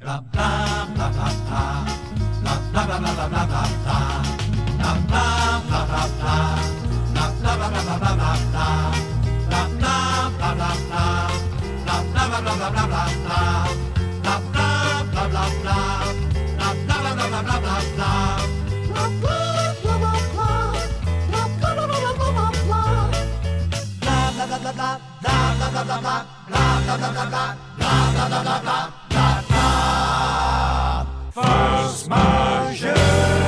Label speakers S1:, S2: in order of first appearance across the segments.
S1: Bla bla bla bla bla. Bla bla bla bla bla bla bla. Bla bla bla bla bla. Bla bla bla bla bla bla bla. Bla bla bla bla bla. Bla bla bla bla bla bla bla. Bla bla bla bla bla. Bla bla bla bla bla bla bla. Bla bla bla bla bla. Bla bla bla bla bla bla bla. Bla bla bla bla bla. Bla bla bla bla bla. Bla bla bla bla bla. Bla bla bla bla bla. Bla bla. Force majeure.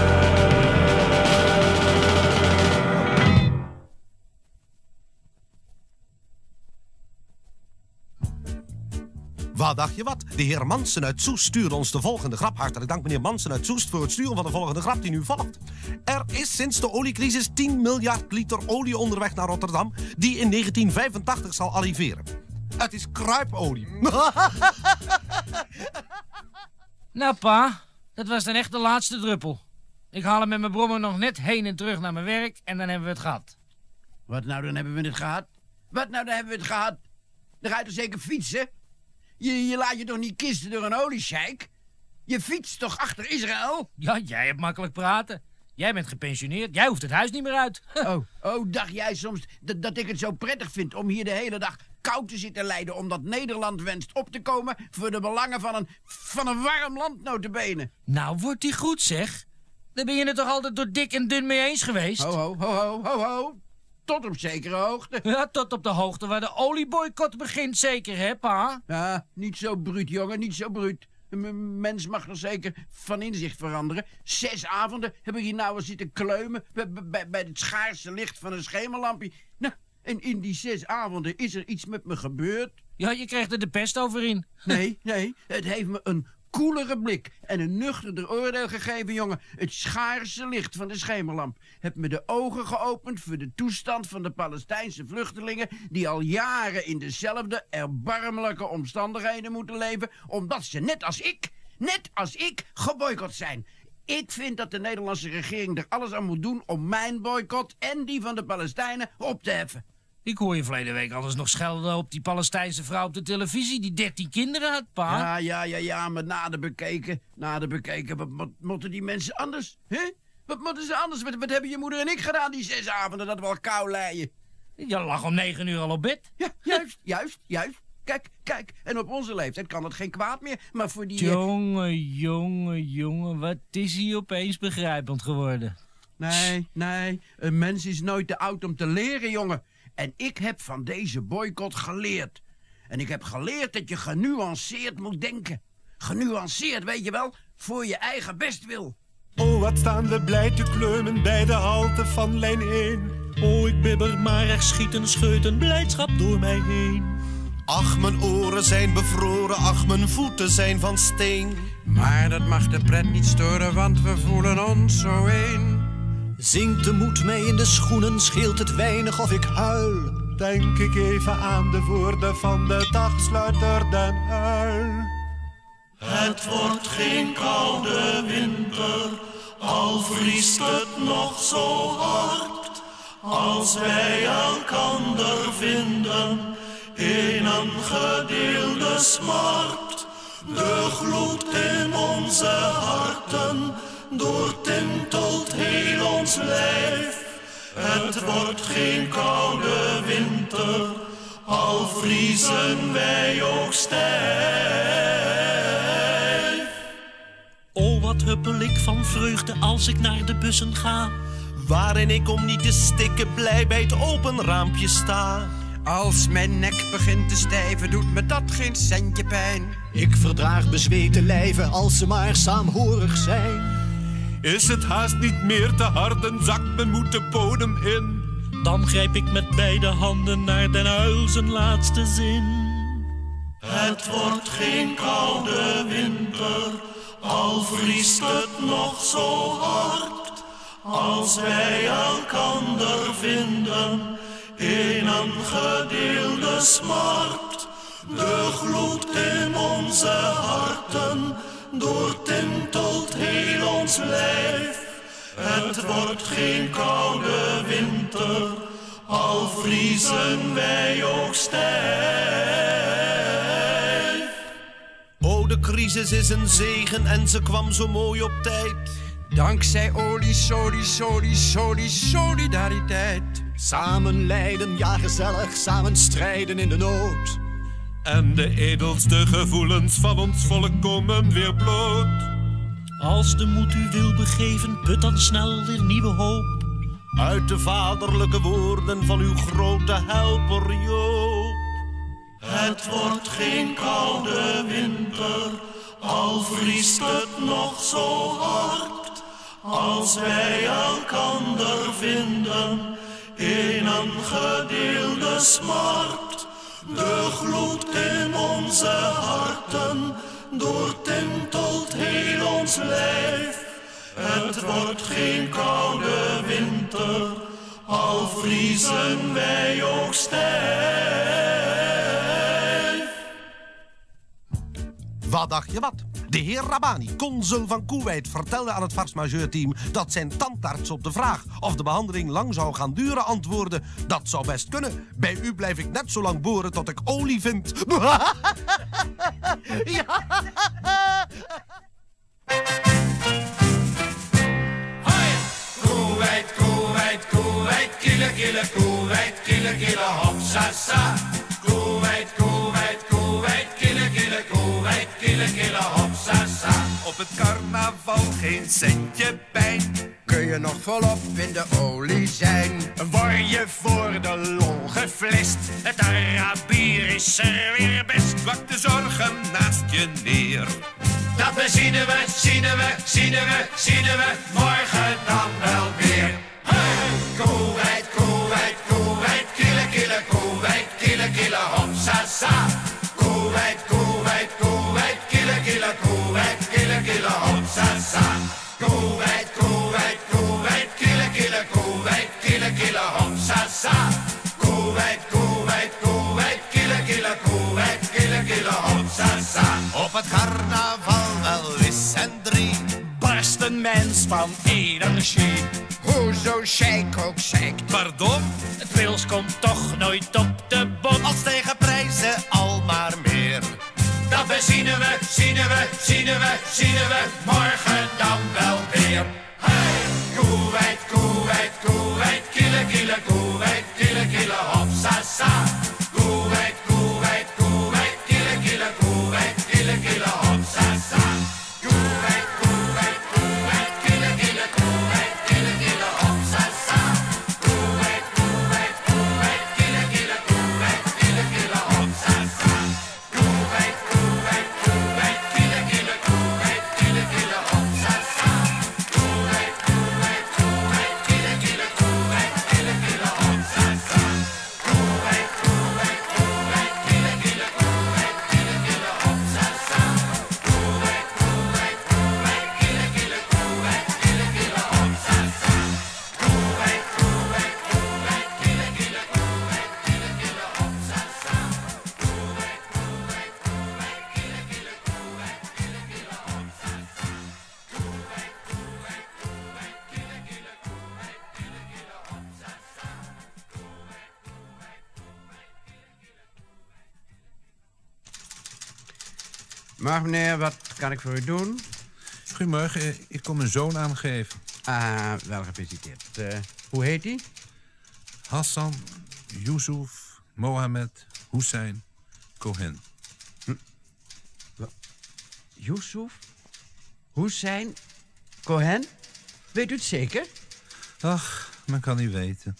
S2: Wat dacht je wat? De heer Mansen uit Soest stuurde ons de volgende grap. Hartelijk dank meneer Mansen uit Soest voor het sturen van de volgende grap die nu volgt. Er is sinds de oliecrisis 10 miljard liter olie onderweg naar Rotterdam die in 1985 zal arriveren. Het is kruipolie.
S3: Nou pa, dat was dan echt de laatste druppel. Ik haal hem met mijn brommer nog net heen en terug naar mijn werk en dan hebben we het gehad.
S4: Wat nou, dan hebben we het gehad? Wat nou, dan hebben we het gehad? Dan ga je toch zeker fietsen? Je laat je toch niet kisten door een oliescheik? Je fietst toch achter Israël?
S3: Ja, jij hebt makkelijk praten. Jij bent gepensioneerd. Jij hoeft het huis niet meer uit.
S4: Dacht jij soms dat ik het zo prettig vind om hier de hele dag koud te zitten lijden omdat Nederland wenst op te komen voor de belangen van een warm land, nota bene?
S3: Nou, wordt die goed, zeg. Daar ben je het toch altijd door dik en dun mee eens geweest?
S4: Ho. Tot op zekere hoogte.
S3: Ja, tot op de hoogte waar de olieboycott begint, zeker, hè, pa?
S4: Ja, niet zo bruut, jongen, niet zo bruut. Een mens mag nog zeker van inzicht veranderen. 6 avonden heb ik hier nou eens zitten kleumen bij het schaarse licht van een schemerlampje. Nou, en in die 6 avonden is er iets met me gebeurd.
S3: Ja, je kreeg er de pest over in.
S4: Nee, het heeft me een koelere blik en een nuchterder oordeel gegeven, jongen. Het schaarse licht van de schemerlamp heeft me de ogen geopend voor de toestand van de Palestijnse vluchtelingen die al jaren in dezelfde erbarmelijke omstandigheden moeten leven, omdat ze net als ik geboycott zijn. Ik vind dat de Nederlandse regering er alles aan moet doen om mijn boycott en die van de Palestijnen op te heffen.
S3: Ik hoor je verleden week anders nog schelden op die Palestijnse vrouw op de televisie die 13 kinderen had, pa.
S4: Ja, maar na de bekeken, wat moeten die mensen anders? Hè? Wat moeten ze anders? Wat hebben je moeder en ik gedaan die 6 avonden dat we al kou leien?
S3: Je lag om 9 uur al op bed.
S4: Ja, juist. Kijk. En op onze leeftijd kan het geen kwaad meer, maar voor die...
S3: Jongen, wat is hij opeens begrijpend geworden?
S4: Nee, een mens is nooit te oud om te leren, jongen. En ik heb van deze boycott geleerd. En ik heb geleerd dat je genuanceerd moet denken. Genuanceerd, weet je wel, voor je eigen bestwil.
S5: Oh, wat staan we blij te kleumen bij de halte van lijn 1. Oh, ik bibber, maar er schiet een scheut een blijdschap door mij heen.
S2: Ach, mijn oren zijn bevroren, ach, mijn voeten zijn van steen.
S4: Maar dat mag de pret niet storen, want we voelen ons zo één.
S5: Zingt de moed mij in de schoenen, scheelt het weinig of ik huil. Denk ik even aan de woorden van de dagsluiter Den Uil.
S1: Het wordt geen koude winter, al vriest het nog zo hard. Als wij elkander vinden in een gedeelde smart. De gloed in onze harten doortintelt heel ons lijf. Het wordt geen koude winter, al vriezen wij ook stijf.
S5: Oh, wat huppel ik van vreugde als ik naar de bussen ga,
S2: Waarin ik om niet te stikken blij bij het open raampje sta.
S4: Als mijn nek begint te stijven, doet me dat geen centje pijn.
S5: ik verdraag bezweten lijven als ze maar saamhorig zijn.
S6: Is het haast niet meer te hard en zakt mijn moed de bodem in?
S5: Dan grijp ik met beide handen naar Den Uil zijn laatste zin.
S1: Het wordt geen koude winter, al vriest het nog zo hard. Als wij elkander vinden in een gedeelde smart. De gloed in onze harten doortintelt heel ons lijf. Het wordt geen koude winter, al vriezen wij ook stijf.
S2: Oh, oude crisis is een zegen en ze kwam zo mooi op tijd.
S4: Dankzij olie, solidariteit.
S5: Samen lijden, ja gezellig, samen strijden in de nood.
S6: En de edelste gevoelens van ons volk komen weer bloot.
S7: Als de moed u wil begeven, put dan snel weer nieuwe hoop.
S2: Uit de vaderlijke woorden van uw grote helper Joop.
S8: Het wordt geen koude winter, al vriest het nog zo hard. Als wij elkander vinden in een gedeelde smart. De gloed in onze harten doortintelt heel ons lijf. Het wordt geen koude winter, al vriezen wij ook stijf.
S2: Wat dacht je wat? De heer Rabbani, consul van Koeweit, vertelde aan het force-majeure-team dat zijn tandarts op de vraag of de behandeling lang zou gaan duren antwoordde: dat zou best kunnen. Bij u blijf ik net zo lang boren tot ik olie vind. Ja.
S1: Koeweit, Koeweit, Koeweit, kille, kille, Koeweit, kille, kille, hop, sa, sa. Koeweit, Koeweit, Koeweit, kille, kille, Koeweit, kille, kille, hop, sa, sa.
S6: Op het carnaval geen centje pijn.
S4: Kun je nog volop in de olie zijn?
S6: Word je voor de lol geflest. Het Arabier is er weer best. Wak de zorgen naast je neer.
S1: Dat zien we morgen dan wel weer. Hey! Koeweit, Koeweit, Koeweit, kille, kille, Koeweit, kille, kille, hop, sa, sa. Koeweit, Koeweit, Koeweit, kille, kille, Koeweit, kille, kille, hop, sa, sa. Koeweit, Koeweit, Koeweit, kille, kille, Koeweit, kille, kille, hop, sa, sa. Koeweit, Koeweit, Koeweit, kille, kille, Koeweit, kille, kille, hop, sa, sa.
S5: Op het carnaval wel is en drie.
S7: Barst een mens van energie.
S4: Hoezo sheik ook sheikt?
S6: Pardon?
S7: Het pils komt toch nooit op de bot.
S5: Al stijgen prijzen al maar meer.
S1: Dat zien we morgen dan wel weer. Hey! Koeweit, Koeweit, Koeweit, kille, kille, Koeweit, kille, kille, hop, sa, sa. Koeweit, Koeweit, Koeweit, kille, kille, Koeweit, kille, kille, hop, sa, sa. Koeweit, Koeweit, Koeweit, kille, kille, Koeweit, kille, kille, hop, sa, sa. Koeweit, Koeweit, Koeweit, kille, kille, Koeweit, kille, kille, hop, sa, sa. Koeweit, Koeweit, Koeweit, kille, kille, Koeweit, kille, kille, hop, sa, sa. Koeweit, Koeweit, Koeweit, kille, kille, Koeweit, kille, kille, hop, sa, sa. Koeweit, Koeweit, Koeweit, kille, kille, Koeweit, kille, kille, hop, sa, sa. Koeweit, Koeweit, Koeweit, kille, kille, Koeweit, kille, kille, hop, sa, sa. Koeweit, Koeweit, Koeweit, kille, kille, Koeweit, kille, kille, hop, sa, sa. Koeweit, Koeweit, Koeweit, kille, kille, Koeweit, kille, kille, hop, sa, sa. Koeweit, Koeweit, Koeweit, kille, kille, Koeweit, kille, kille, hop, sa, sa.
S4: Maar meneer, wat kan ik voor u doen?
S9: Goedemorgen, ik kom mijn zoon aangeven.
S4: Wel gefeliciteerd. Hoe heet hij?
S9: Hassan, Yusuf, Mohammed, Hussein, Cohen.
S4: Yusuf? Hussein? Cohen? Weet u het zeker?
S9: Ach, men kan niet weten.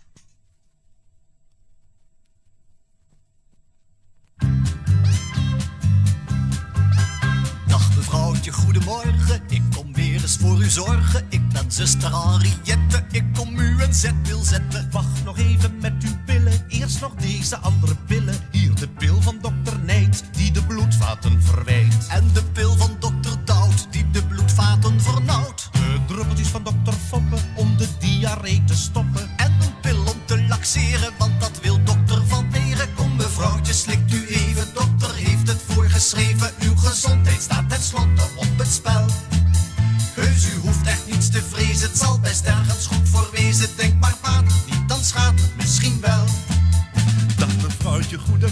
S5: Dag mevrouwtje, goedemorgen. Ik kom weer eens voor u zorgen. Ik ben zuster Henriette. Ik kom u een zetpil zetten.
S2: Wacht nog even met uw pillen, eerst nog deze andere pillen. Hier de pil van dokter Nijt, die de bloedvaten verwijt.
S5: En de pil van dokter Dout, die de bloedvaten vernauwt.
S2: De druppeltjes van dokter Foppen, om de diarree te stoppen.
S5: En een pil om te laxeren, want dat wil dokter Van Beren. Kom mevrouwtje, slikt u even, dokter heeft het voorgeschreven. Uw gezondheid staat tenslotte op het spel. Heus, u hoeft echt niets te vrezen, het zal best ergens goed voor wezen. Denk maar baat het niet, dan schaadt het misschien wel.
S6: Dag mevrouwtje, goede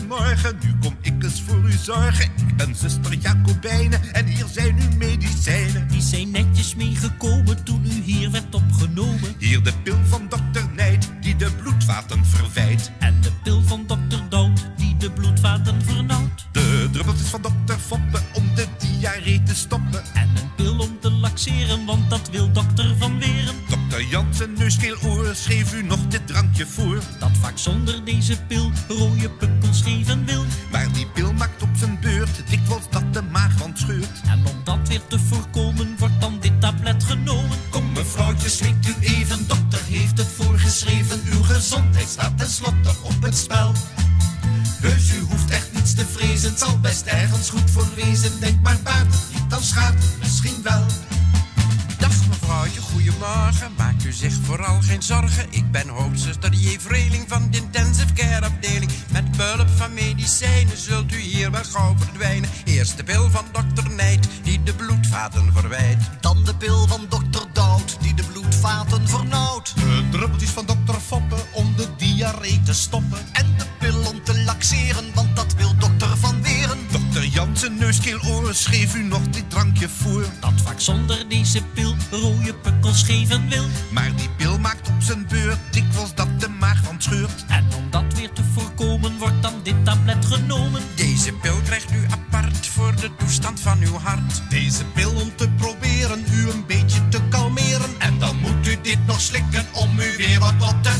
S6: nu kom ik eens voor u zorgen. Ik ben zuster Jacobijne en hier zijn uw medicijnen.
S7: Die zijn netjes meegekomen toen u hier werd opgenomen.
S6: Hier de pil van dokter Nijd, die de bloedvaten verwijt.
S7: En de pil van dokter Dood, die de bloedvaten vernauwt.
S6: De druppeltjes van dokter Foppe om de diarree te stoppen.
S7: En een pil om te laxeren, want dat wil dokter Van Weren.
S6: Dokter Jansen neus, keel, oor schreef u nog dit drankje voor.
S7: Dat vaak zonder deze pil rode pukkels geven wil.
S6: Maar die pil maakt op zijn beurt dikwijls dat de maagwand scheurt.
S7: En om dat weer te voorkomen, wordt dan dit tablet genomen.
S5: Kom mevrouwtje, slikt u even, dokter heeft het voorgeschreven. Uw gezondheid staat tenslotte op het spel. Heus, u hoeft echt niets te vrezen, het zal best ergens goed voor wezen. Denk maar buiten, niet dan schaadt het misschien wel.
S4: Dag mevrouwtje, goedemorgen. Maakt u zich vooral geen zorgen. Ik ben hoofdzuster J. Vreeling van de intensive care afdeling. Met behulp van medicijnen zult u hier wel gauw verdwijnen. Eerst de pil van dokter Nijd, die de bloedvaten verwijt.
S5: Dan de pil van dokter Dood, die de bloedvaten vernauwt.
S6: De druppeltjes van dokter Foppe om de diarree te stoppen.
S5: En de pil om te laxeren, want dat wil dokter Van Weren.
S6: Dokter Jansen neus, keel, oor schreef u nog dit drankje voor.
S7: Dat vaak zonder deze pil rode pukkels geven wil.
S6: Maar die pil maakt op zijn beurt dikwijls dat de maagwand scheurt.
S7: En om dat weer te voorkomen, wordt dan dit tablet genomen.
S4: Deze pil krijgt u apart voor de toestand van uw hart.
S6: Deze pil om te proberen u een beetje te kalmeren.
S5: En dan moet u dit nog slikken om u weer wat op te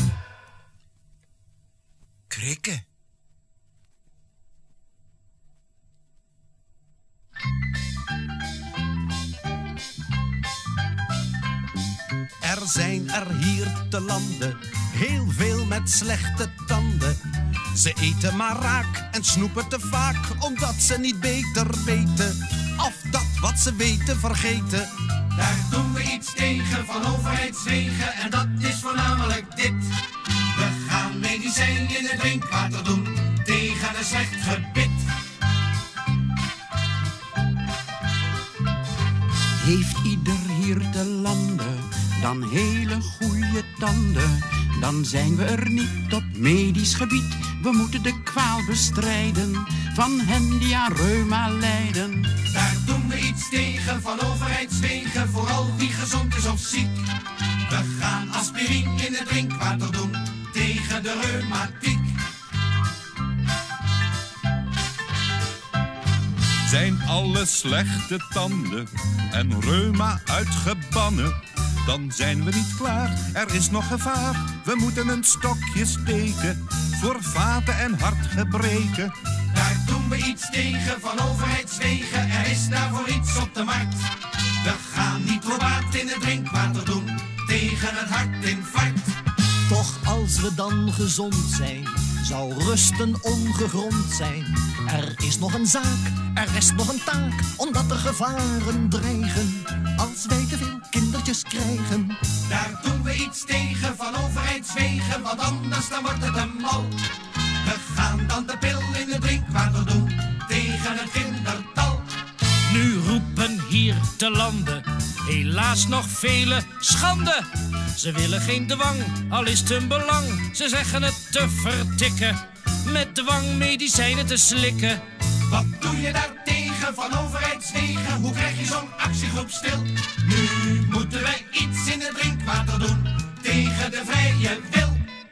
S4: krikken.
S2: Er zijn er hier te landen heel veel met slechte tanden. Ze eten maar raak en snoepen te vaak, omdat ze niet beter weten. Of dat wat ze weten vergeten.
S1: Daar doen we iets tegen van overheidswegen en dat is voornamelijk dit. We gaan medicijn in het drinkwater doen tegen een slecht gebit.
S4: Heeft ieder hier te landen dan hele goede tanden? Dan zijn we er niet op medisch gebied. We moeten de kwaal bestrijden van hen die aan reuma lijden.
S1: Daar doen we iets tegen van overheidswegen, vooral wie gezond is of ziek. We gaan aspirine in het drinkwater doen tegen de reumatiek.
S6: Zijn alle slechte tanden en reuma uitgebannen, dan zijn we niet klaar, er is nog gevaar. We moeten een stokje steken voor vaten en hartgebreken.
S1: Daar doen we iets tegen van overheidswegen, er is daarvoor iets op de markt. We gaan nitrobaat in het drinkwater doen tegen het hartinfarct.
S5: Toch als we dan gezond zijn, zou rusten ongegrond zijn. Er is nog een zaak, er rest nog een taak, omdat er gevaren dreigen. Als wij te veel kindertjes krijgen.
S1: Daar doen we iets tegen van overheidswegen, want anders dan wordt het een mal. We gaan dan de pil in het drinkwater doen tegen het kindertal.
S3: Nu roepen hier te landen helaas nog vele schande. Ze willen geen dwang, al is het hun belang. Ze zeggen het te vertikken, met dwang medicijnen te slikken.
S1: Wat doe je daar tegen van overheidswegen? Hoe krijg je zo'n actiegroep stil? Nu moeten wij iets in het drinkwater doen tegen de vrije wil.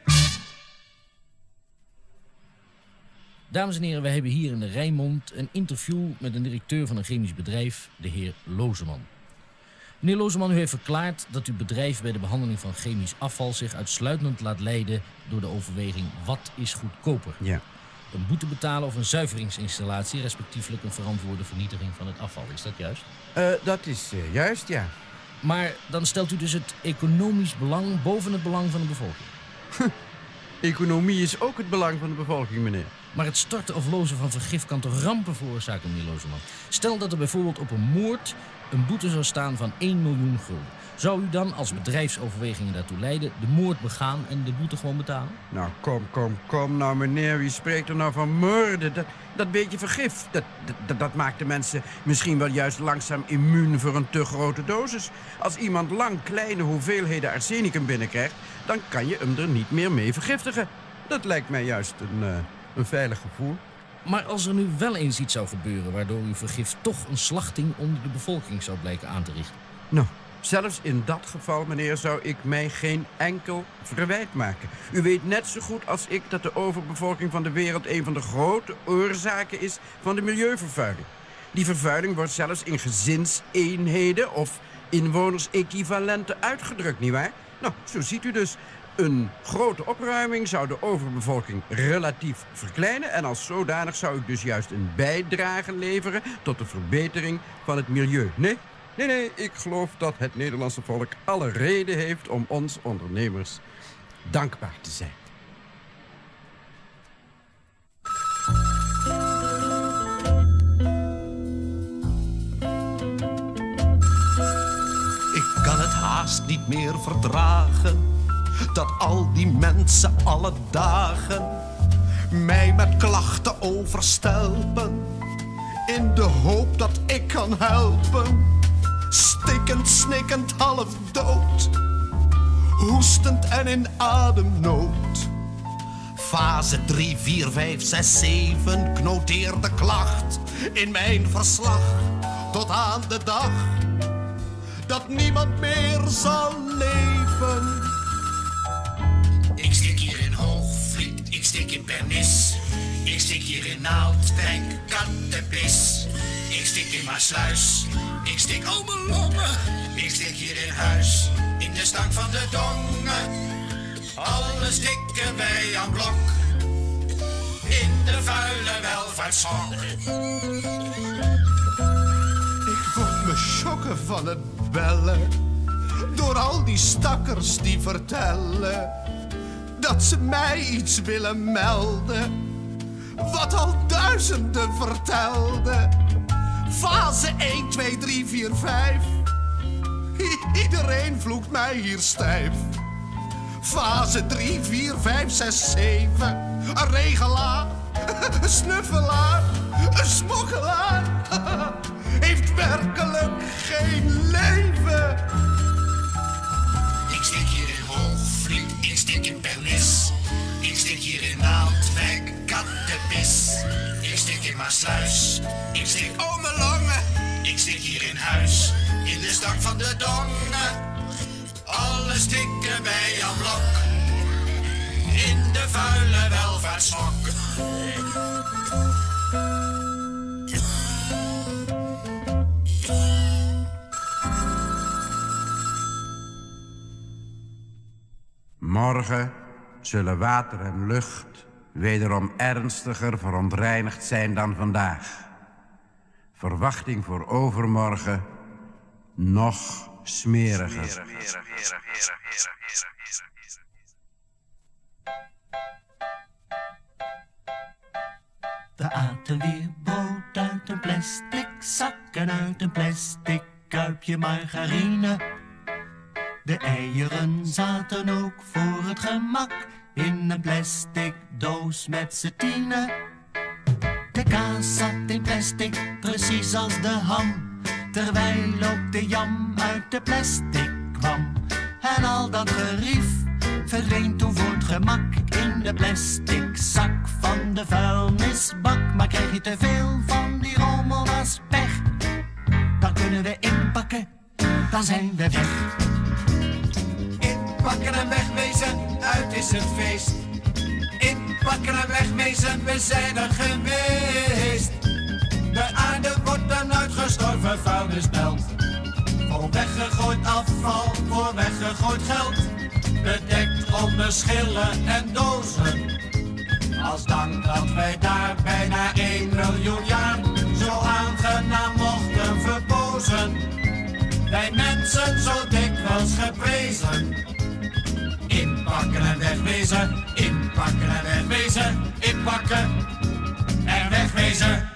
S3: Dames en heren, we hebben hier in de Rijnmond een interview met een directeur van een chemisch bedrijf, de heer Lozeman. Meneer Lozeman, u heeft verklaard dat uw bedrijf bij de behandeling van chemisch afval zich uitsluitend laat leiden door de overweging wat is goedkoper.
S4: Ja.
S3: Een boete betalen of een zuiveringsinstallatie, respectievelijk een verantwoorde vernietiging van het afval. Is dat juist?
S4: Dat is juist, ja.
S3: Maar dan stelt u dus het economisch belang boven het belang van de bevolking.
S4: Economie is ook het belang van de bevolking, meneer.
S3: Maar het storten of lozen van vergif kan toch rampen veroorzaken, meneer Lozeman? Stel dat er bijvoorbeeld op een moord een boete zou staan van 1 miljoen gulden. Zou u dan als bedrijfsoverwegingen daartoe leiden de moord begaan en de boete gewoon betalen?
S4: Nou, kom nou, meneer. Wie spreekt er nou van moorden? Dat beetje vergif, dat maakt de mensen misschien wel juist langzaam immuun voor een te grote dosis. Als iemand lang kleine hoeveelheden arsenicum binnenkrijgt, dan kan je hem er niet meer mee vergiftigen. Dat lijkt mij juist een veilig gevoel.
S3: Maar als er nu wel eens iets zou gebeuren waardoor uw vergif toch een slachting onder de bevolking zou blijken aan te richten.
S4: Nou, zelfs in dat geval, meneer, zou ik mij geen enkel verwijt maken. U weet net zo goed als ik dat de overbevolking van de wereld een van de grote oorzaken is van de milieuvervuiling. Die vervuiling wordt zelfs in gezinseenheden of inwoners-equivalenten uitgedrukt, nietwaar? Nou, zo ziet u dus. Een grote opruiming zou de overbevolking relatief verkleinen en als zodanig zou ik dus juist een bijdrage leveren tot de verbetering van het milieu. Nee, ik geloof dat het Nederlandse volk alle reden heeft om ons ondernemers dankbaar te zijn.
S2: Ik kan het haast niet meer verdragen dat al die mensen alle dagen mij met klachten overstelpen, in de hoop dat ik kan helpen. Stikkend, snikkend, half dood, hoestend en in ademnood. Fase 3, 4, 5, 6, 7, ik noteer de klacht in mijn verslag tot aan de dag dat niemand meer zal leven.
S5: Ik stik hier in Hoogvliet, ik stik in Pernis. Ik stik hier in Naaldwijk, Kattenpis. Ik stik in Maasluis, ik stik mijn longen. Ik stik hier in huis, in de stank van de dongen. Alle stikken wij aan blok, in de vuile welvaartszak.
S2: Ik word me schokken van het bellen, door al die stakkers die vertellen dat ze mij iets willen melden, wat al duizenden vertelden. Fase 1, 2, 3, 4, 5. Iedereen vloekt mij hier stijf. Fase 3, 4, 5, 6, 7. Een regelaar, een snuffelaar, een smokkelaar heeft werkelijk geen leven.
S5: Ik stik hier in Hoogvliet, ik stik in Pernis. Ik stik hier in Naaldwijk, Kattenpis. Ik stik in Maasluis, ik stik mijn longen. Ik stik hier in huis, in de stank van de dongen. Alle stikken bij aan blok, in de vuile welvaartszak.
S4: Morgen zullen water en lucht wederom ernstiger verontreinigd zijn dan vandaag. Verwachting voor overmorgen nog smeriger.
S7: We aten weer brood uit een plastic zak en uit een plastic kuipje margarine. De eieren zaten ook voor het gemak in een plastic doos met z'n tienen. De kaas zat in plastic, precies als de ham, terwijl ook de jam uit de plastic kwam. En al dat gerief verdween toen voor het gemak in de plastic zak van de vuilnisbak. Maar krijg je te veel van die rommel als pech, dan kunnen we inpakken, dan zijn we weg.
S5: Inpakken en wegwezen, uit is het feest. Inpakken en wegwezen, we zijn er geweest. De aarde wordt een uitgestorven vuilnisbelt. Voor weggegooid afval, voor weggegooid geld. Bedekt onder schillen en dozen. Als dank dat wij daar bijna 1 miljoen jaar zo aangenaam mochten verpozen. Wij mensen zo dikwijls geprezen. Inpakken en wegwezen, inpakken en wegwezen, inpakken en wegwezen.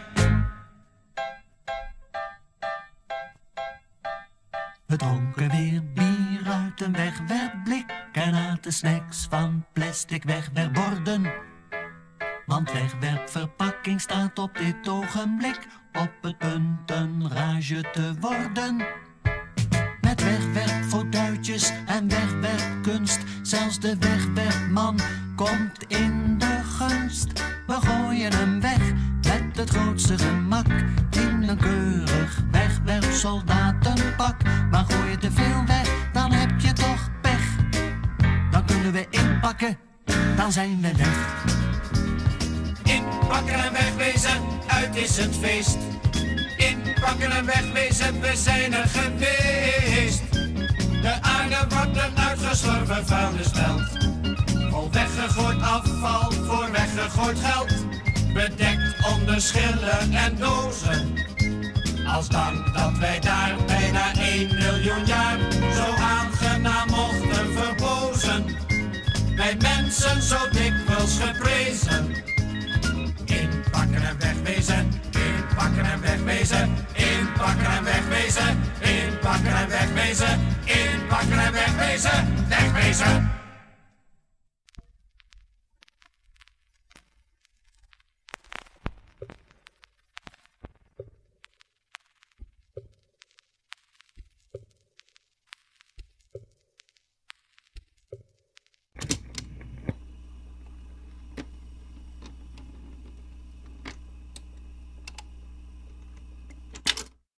S7: We dronken weer bier uit een wegwerpblik en aten snacks van plastic wegwerpborden. Want wegwerpverpakking staat op dit ogenblik op het punt een rage te worden. Met wegwerpfauteuiltjes en wegwerpkunst, zelfs de wegwerpman komt in de gunst. We gooien hem weg, het grootste gemak in een keurig wegwerpsoldatenpak. Maar gooi je te veel weg, dan heb je toch pech. Dan kunnen we inpakken, dan zijn we weg.
S10: Inpakken en wegwezen, uit is het feest. Inpakken en wegwezen, we zijn er geweest. De aarde wordt een uitgestorven vuilnisveld. Vol weggegooid afval voor weggegooid geld. Bedekt onder schillen en dozen. Als dank dat wij daar bijna 1 miljoen jaar zo aangenaam mochten verpozen. Wij mensen zo dikwijls geprezen. Inpakken en wegwezen, inpakken en wegwezen, inpakken en wegwezen, inpakken en wegwezen, inpakken en wegwezen, wegwezen.